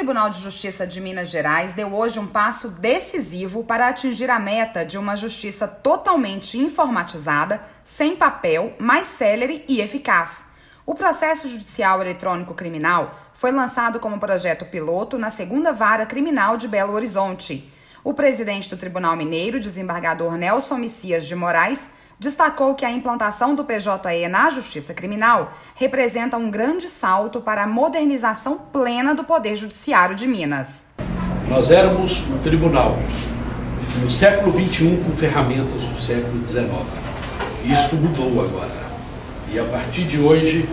Tribunal de Justiça de Minas Gerais deu hoje um passo decisivo para atingir a meta de uma justiça totalmente informatizada, sem papel, mais célere e eficaz. O processo judicial eletrônico criminal foi lançado como projeto piloto na 2ª Vara Criminal de Belo Horizonte. O presidente do Tribunal Mineiro, desembargador Nelson Messias de Moraes, destacou que a implantação do PJE na Justiça Criminal representa um grande salto para a modernização plena do Poder Judiciário de Minas. Nós éramos um tribunal no século XXI com ferramentas do século XIX. Isto mudou agora. E a partir de hoje,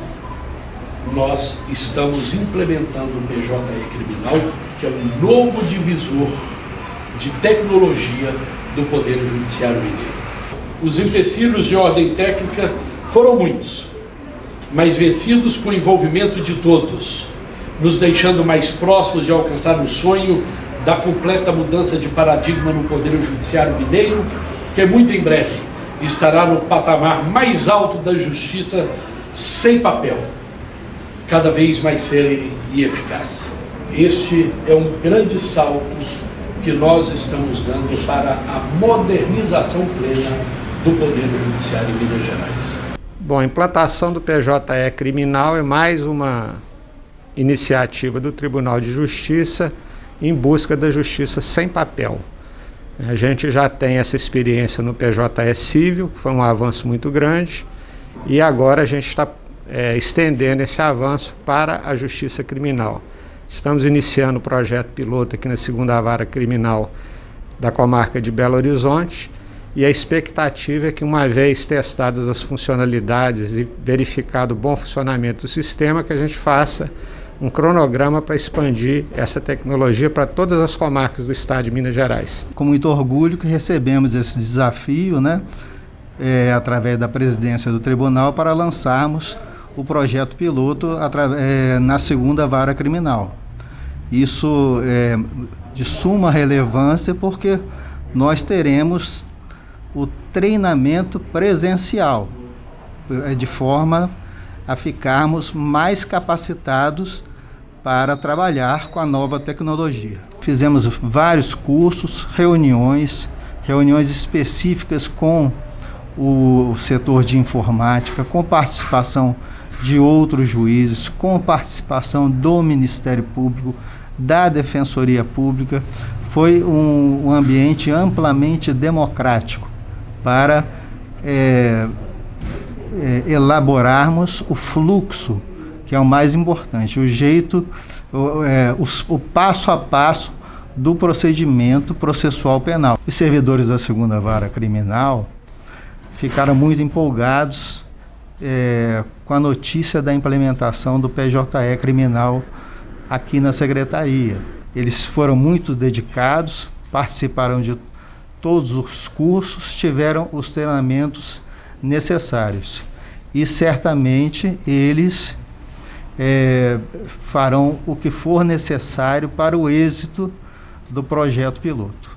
nós estamos implementando o PJE Criminal, que é um novo divisor de tecnologia do Poder Judiciário Mineiro. Os empecilhos de ordem técnica foram muitos, mas vencidos com o envolvimento de todos, nos deixando mais próximos de alcançar o sonho da completa mudança de paradigma no Poder Judiciário Mineiro, que muito em breve estará no patamar mais alto da justiça sem papel, cada vez mais célere e eficaz. Este é um grande salto que nós estamos dando para a modernização plena do Poder Judiciário em Minas Gerais. Bom, a implantação do PJE Criminal é mais uma iniciativa do Tribunal de Justiça em busca da justiça sem papel. A gente já tem essa experiência no PJE Civil, que foi um avanço muito grande, e agora a gente está estendendo esse avanço para a Justiça Criminal. Estamos iniciando o projeto piloto aqui na 2ª Vara Criminal da comarca de Belo Horizonte, e a expectativa é que, uma vez testadas as funcionalidades e verificado o bom funcionamento do sistema, que a gente faça um cronograma para expandir essa tecnologia para todas as comarcas do estado de Minas Gerais. Com muito orgulho que recebemos esse desafio, através da presidência do tribunal, para lançarmos o projeto piloto na 2ª Vara Criminal. Isso é de suma relevância porque nós teremos o treinamento presencial, de forma a ficarmos mais capacitados para trabalhar com a nova tecnologia. Fizemos vários cursos, reuniões específicas com o setor de informática, com participação de outros juízes, com participação do Ministério Público, da Defensoria Pública. Foi um ambiente amplamente democrático para elaborarmos o fluxo, que é o mais importante, o jeito, o passo a passo do procedimento processual penal. Os servidores da 2ª Vara Criminal ficaram muito empolgados com a notícia da implementação do PJE Criminal aqui na Secretaria. Eles foram muito dedicados, participaram de todos os cursos, tiveram os treinamentos necessários e certamente eles farão o que for necessário para o êxito do projeto piloto.